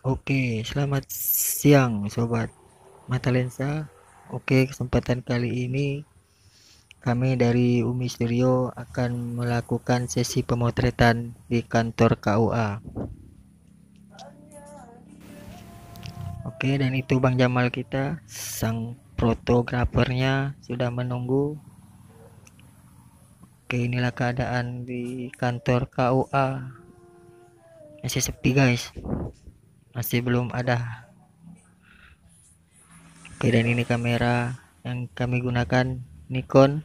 Oke, selamat siang sobat mata lensa. Oke, kesempatan kali ini kami dari Umi Studio akan melakukan sesi pemotretan di kantor KUA. Oke, dan itu Bang Jamal kita, sang fotografernya sudah menunggu. Oke, inilah keadaan di kantor KUA. Masih sepi guys, masih belum ada. Oke, dan ini kamera yang kami gunakan, Nikon.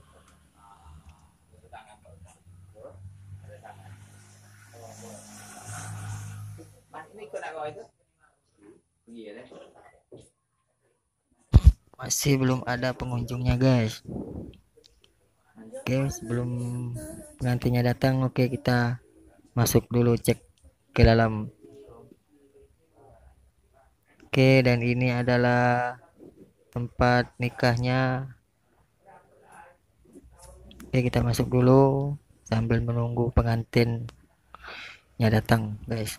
Masih belum ada pengunjungnya guys. Oke, sebelum pengantinnya datang, oke kita masuk dulu cek ke dalam. Oke, dan ini adalah tempat nikahnya. Oke, kita masuk dulu sambil menunggu pengantinnya datang guys.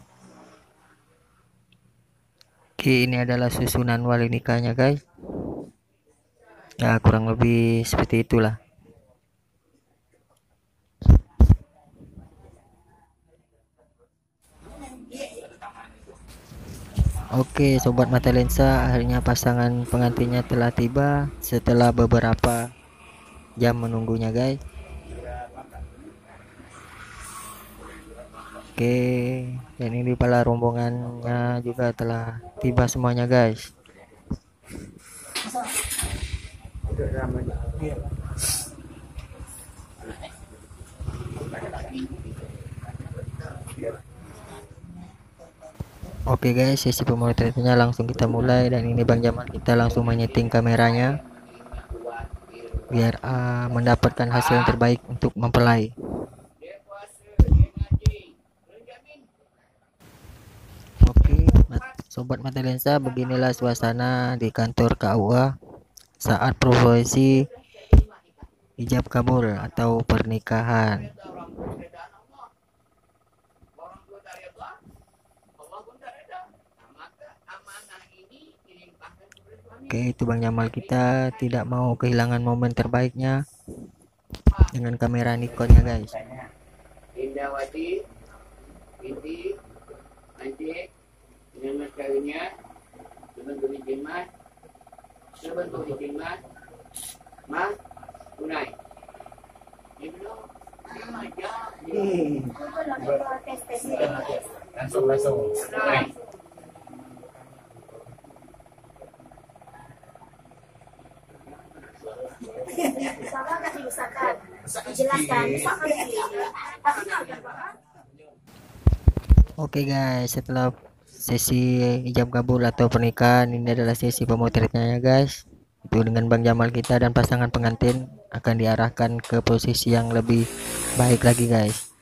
Oke, ini adalah susunan wali nikahnya guys. Ya, kurang lebih seperti itulah. Oke, sobat mata lensa, akhirnya pasangan pengantinnya telah tiba setelah beberapa jam menunggunya guys. Oke, dan ini pala rombongannya juga telah tiba semuanya guys. Oke guys, sesi pemotretannya langsung kita mulai, dan ini Bang Jamal kita langsung menyeting kameranya biar mendapatkan hasil yang terbaik untuk mempelai. Oke, sobat mata lensa, beginilah suasana di kantor KUA saat prosesi ijab kabul atau pernikahan. Oke, itu Bang Jamal kita tidak mau kehilangan momen terbaiknya dengan kamera Nikonnya guys. Indawati binti Najib dengan mas kawinnya sebentuk jimat mas tunai langsung tunai. Oke guys, setelah sesi ijab kabul atau pernikahan, ini adalah sesi pemotretnya guys. Itu dengan Bang Jamal kita dan pasangan pengantin akan diarahkan ke posisi yang lebih baik lagi guys.